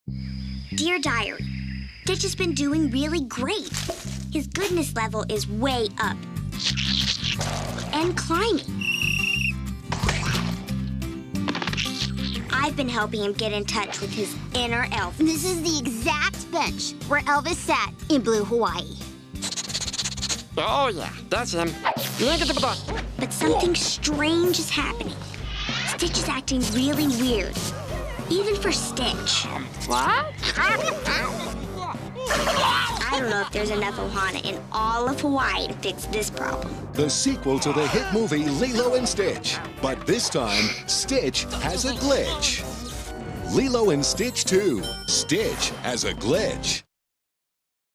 Dear Diary, Stitch has been doing really great. His goodness level is way up. And climbing. I've been helping him get in touch with his inner elf. This is the exact bench where Elvis sat in Blue Hawaii. Oh, yeah, that's him. But something strange is happening. Stitch is acting really weird. Even for Stitch. What? I don't know if there's enough ohana in all of Hawaii to fix this problem. The sequel to the hit movie Lilo and Stitch. But this time, Stitch has a glitch. Lilo and Stitch 2. Stitch has a glitch.